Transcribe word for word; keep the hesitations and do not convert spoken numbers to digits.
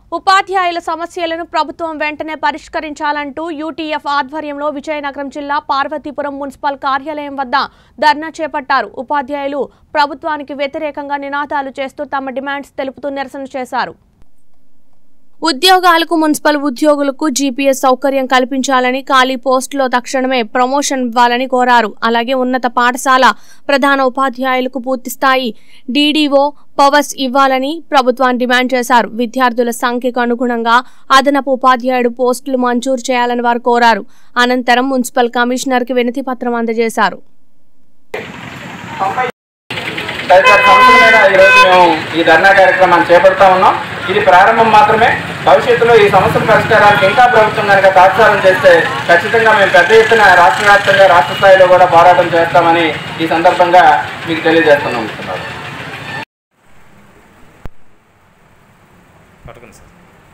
ఉపాధ్యాయుల సమస్యలను ప్రభుత్వం వెంటనే పరిష్కరించాలంటూ యూటీఎఫ్ ఆధ్వర్యంలో విజయనగరం జిల్లా పార్వతీపురం మున్సిపల్ కార్యాలయం వద్ద ధర్నా చేపట్టారు. ఉపాధ్యాయులు ప్రభుత్వానికి వ్యతిరేకంగా నినాదాలు చేస్తూ తమ డిమాండ్స్ తెలుపుతూ నిరసన చేశారు. ఉద్యోగాలకు మున్సిపల్ ఉద్యోగులకు జీపీఎస్ సౌకర్యం కల్పించాలని, ఖాళీ పోస్టులో తక్షణమే ప్రమోషన్ ఇవ్వాలని కోరారు. అలాగే ఉన్నత పాఠశాల ప్రధాన ఉపాధ్యాయులకు పూర్తిస్థాయి డీడీఓ పవర్స్ ఇవ్వాలని ప్రభుత్వాన్ని డిమాండ్ చేశారు. విద్యార్థుల సంఖ్యకు అనుగుణంగా అదనపు ఉపాధ్యాయుడు పోస్టులు మంజూరు చేయాలని వారు కోరారు. అనంతరం మున్సిపల్ కమిషనర్కి వినతి పత్రం అందజేశారు. తదితర సమస్యల మీద ఈరోజు మేము ఈ ధర్నా కార్యక్రమాన్ని చేపడతా ఉన్నాం. ఇది ప్రారంభం మాత్రమే. భవిష్యత్తులో ఈ సమస్యల పరిష్కారానికి ఇంకా ప్రభుత్వం కనుక తాత్సారం చేస్తే ఖచ్చితంగా మేము పెద్ద ఎత్తున రాష్ట్ర వ్యాప్తంగా రాష్ట్ర స్థాయిలో కూడా పోరాటం చేస్తామని ఈ సందర్భంగా మీకు తెలియజేస్తున్నాం. పట్టుకుంది సార్.